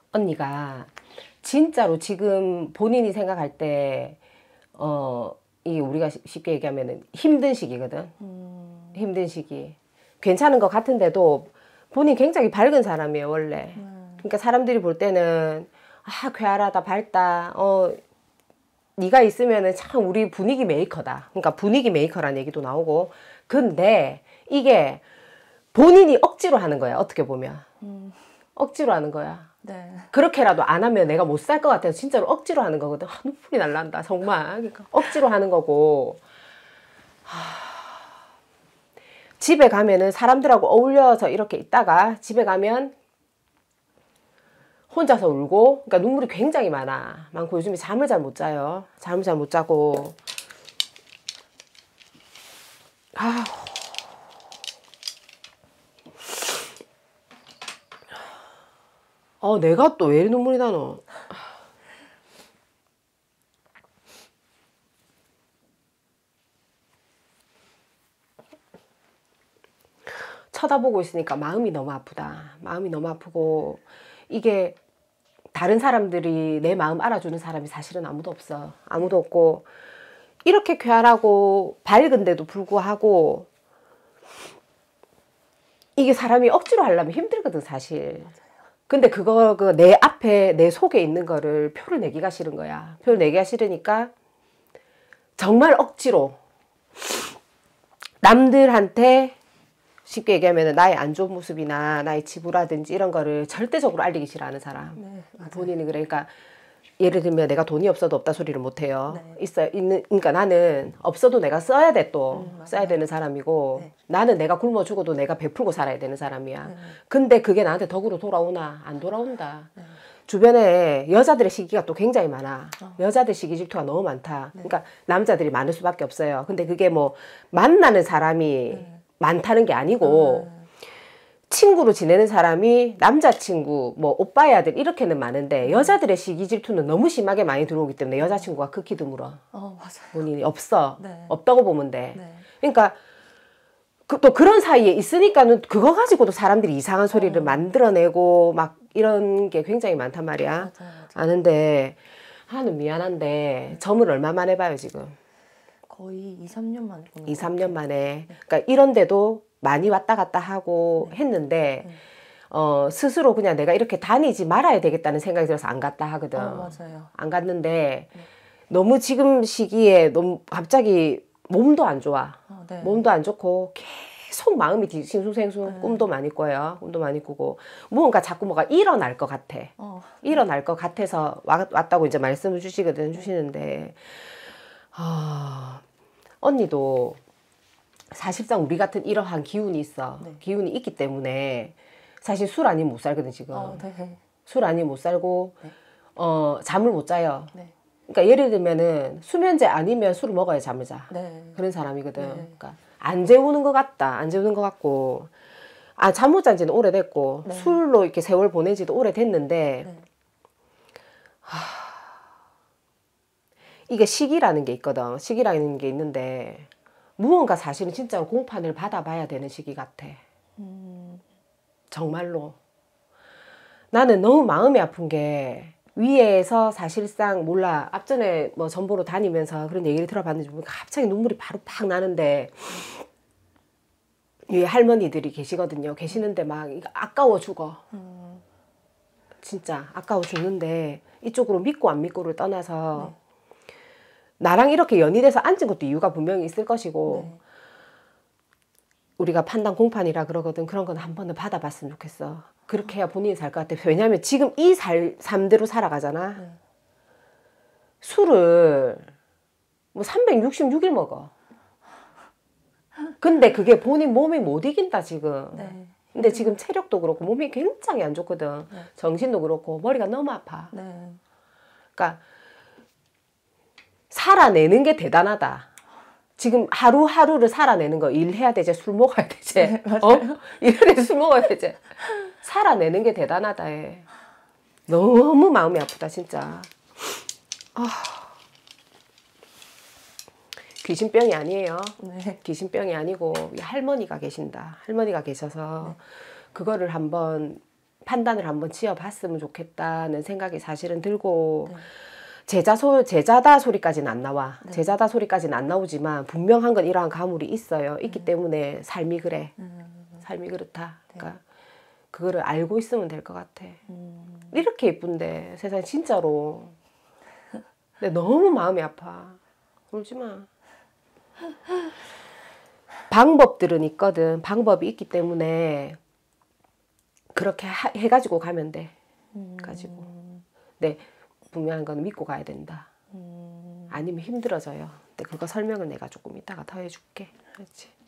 언니가 진짜로 지금 본인이 생각할 때 이게 우리가 쉽게 얘기하면은 힘든 시기거든. 힘든 시기. 괜찮은 것 같은데도 본인 굉장히 밝은 사람이에요, 원래. 그러니까 사람들이 볼 때는 아, 쾌활하다, 밝다. 네가 있으면은 참 우리 분위기 메이커다. 그러니까 분위기 메이커라는 얘기도 나오고. 근데 이게 본인이 억지로 하는 거야, 어떻게 보면. 억지로 하는 거야. 네. 그렇게라도 안 하면 내가 못 살 것 같아서 진짜로 억지로 하는 거거든. 아, 눈물이 날란다, 정말. 그러니까 억지로 하는 거고. 집에 가면은 사람들하고 어울려서 이렇게 있다가 집에 가면 혼자서 울고, 그러니까 눈물이 굉장히 많고 요즘에 잠을 잘 못 자요. 잠을 잘 못 자고. 내가 또 왜 이리 눈물이 나노? 쳐다보고 있으니까 마음이 너무 아프다. 마음이 너무 아프고, 이게 다른 사람들이 내 마음 알아주는 사람이 사실은 아무도 없어. 아무도 없고, 이렇게 쾌활하고 밝은데도 불구하고 이게 사람이 억지로 하려면 힘들거든, 사실. 근데 그거 내 앞에 내 속에 있는 거를 표를 내기가 싫은 거야. 표를 내기가 싫으니까 정말 억지로 남들한테 쉽게 얘기하면 나의 안 좋은 모습이나 나의 지부라든지 이런 거를 절대적으로 알리기 싫어하는 사람. 네, 본인이 그러니까 예를 들면 내가 돈이 없어도 없다 소리를 못 해요. 네. 그러니까 나는 없어도 내가 써야 돼 또. 써야 되는 사람이고 네. 나는 내가 굶어 죽어도 내가 베풀고 살아야 되는 사람이야. 근데 그게 나한테 덕으로 돌아오나? 안 돌아온다. 주변에 여자들의 시기가 또 굉장히 많아. 여자들 시기 질투가 너무 많다. 그러니까 남자들이 많을 수밖에 없어요. 근데 그게 뭐 만나는 사람이 많다는 게 아니고 친구로 지내는 사람이 남자친구, 뭐 오빠의 아들 이렇게는 많은데 여자들의 시기 질투는 너무 심하게 많이 들어오기 때문에 여자친구가 극히 드물어. 맞아요. 본인이 없어. 네. 없다고 보면 돼. 네. 그러니까 또 그런 사이에 있으니까는 그거 가지고도 사람들이 이상한 소리를 만들어내고 막 이런 게 굉장히 많단 말이야. 맞아요. 아는데 하는 미안한데 점을 얼마 만에 봐요 지금? 거의 2, 3년 만에 보는 2, 3년 만에. 그러니까 이런데도 많이 왔다 갔다 하고 했는데 스스로 그냥 내가 이렇게 다니지 말아야 되겠다는 생각이 들어서 안 갔다 하거든. 맞아요. 안 갔는데 너무 지금 시기에 너무 갑자기 몸도 안 좋아. 네. 몸도 안 좋고 계속 마음이 싱숭생숭. 꿈도 많이 꿔요. 꿈도 많이 꾸고 무언가 자꾸 뭐가 일어날 것 같아. 일어날 것 같아서 왔다고 이제 말씀을 주시는데 언니도 사실상 우리 같은 이러한 기운이 있어. 기운이 있기 때문에 사실 술 아니면 못 살거든 지금. 네. 술 아니면 못 살고 잠을 못 자요. 네. 그러니까 예를 들면은 수면제 아니면 술을 먹어야 잠을 자. 네. 그런 사람이거든. 그러니까 안 재우는 것 같다. 안 재우는 것 같고 잠 못 잔 지는 오래됐고 술로 이렇게 세월 보낸 지도 오래됐는데 이게 시기라는 게 있거든. 시기라는 게 있는데 무언가 사실은 진짜로 공판을 받아봐야 되는 시기 같아. 정말로. 나는 너무 마음이 아픈 게 위에서 사실상 몰라 앞전에 뭐 전보로 다니면서 그런 얘기를 들어봤는지 모르겠는데 갑자기 눈물이 바로 팍 나는데 위에 할머니들이 계시거든요. 계시는데 막 아까워 죽어. 진짜 아까워 죽는데 이쪽으로 믿고 안 믿고를 떠나서 나랑 이렇게 연이돼서 앉은 것도 이유가 분명히 있을 것이고 우리가 판단 공판이라 그러거든. 그런 건 한 번은 받아봤으면 좋겠어. 그렇게 해야 본인이 살 것 같아. 왜냐하면 지금 이 삶대로 살아가잖아. 술을 뭐 366일 먹어. 근데 그게 본인 몸이 못 이긴다 지금. 근데 지금 체력도 그렇고 몸이 굉장히 안 좋거든. 정신도 그렇고 머리가 너무 아파. 그러니까 살아내는 게 대단하다. 지금 하루하루를 살아내는 거 일해야 되지 술 먹어야 되지. 일해야 술 먹어야 되지. 살아내는 게 대단하다 해. 너무 마음이 아프다 진짜. 귀신병이 아니에요. 귀신병이 아니고 할머니가 계신다. 할머니가 계셔서 그거를 한번 판단을 한번 지어봤으면 좋겠다는 생각이 사실은 들고 네. 제자다 소리까지는 안 나와. 네. 제자다 소리까지는 안 나오지만 분명한 건 이러한 가물이 있어요. 있기 때문에 삶이 그래. 삶이 그렇다. 그러니까 그거를 알고 있으면 될 것 같아. 이렇게 예쁜데 세상에 진짜로. 근데 너무 마음이 아파. 울지 마. 방법들은 있거든. 방법이 있기 때문에 그렇게 해가지고 가면 돼. 가지고. 근데 분명한 건 믿고 가야 된다. 아니면 힘들어져요. 근데 그거 설명을 내가 조금 이따가 더 해줄게. 그렇지.